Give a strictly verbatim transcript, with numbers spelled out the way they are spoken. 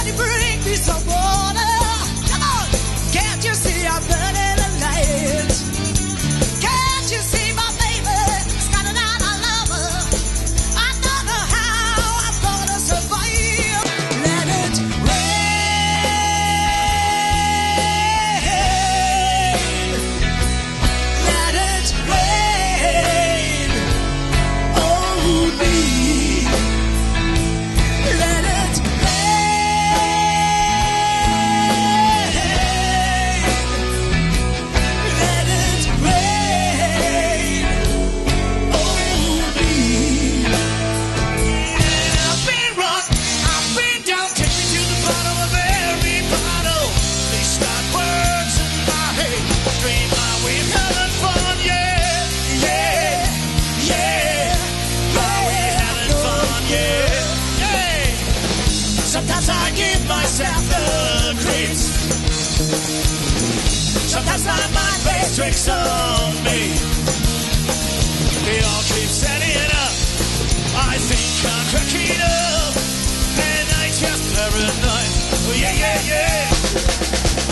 Somebody bring me some water. Come on. Can't you see I'm burning a light? Can't you see my baby's got an eye I love her? I don't know how I'm gonna survive. Let it rain. Let it rain. Oh, me. Let it Let it rain on me. I've been rocked, I've been down, take me to the bottom of every bottle. They start words in my head, dream my way, having fun, yeah, yeah, yeah. My way, having fun, yeah, yeah. Sometimes I give myself the creeps. Sometimes my mind plays tricks on me. They all keep setting up. I think I'm cracking up. And I just paranoid. Oh, yeah, yeah, yeah.